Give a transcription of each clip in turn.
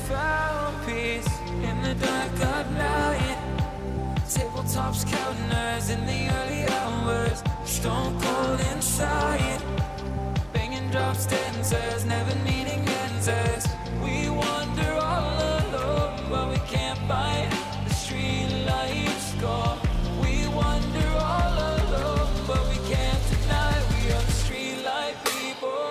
found peace in the dark of night. Tabletops, counters in the early hours, stone cold inside. Banging drop stanzas, never needing answers. We wander all alone, but we can't find the street lights gone. We wander all alone, but we can't deny we are the street light people.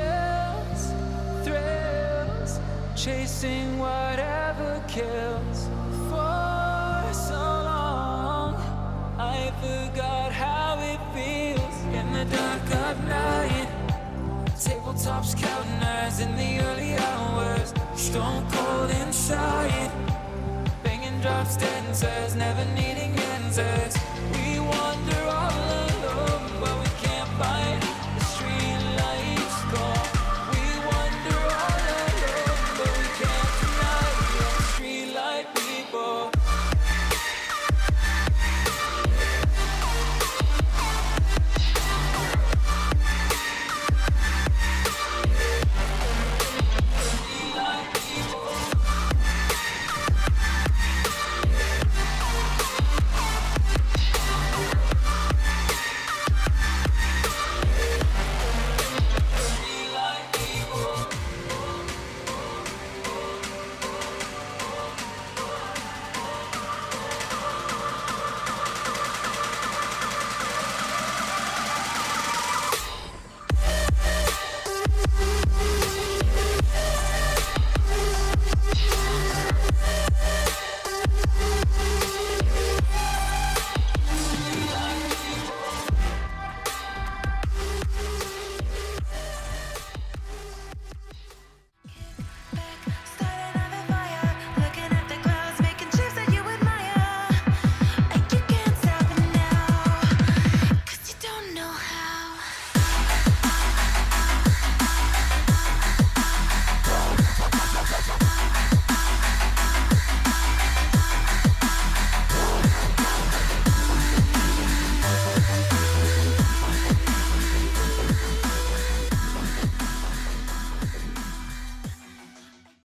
Chasing whatever kills.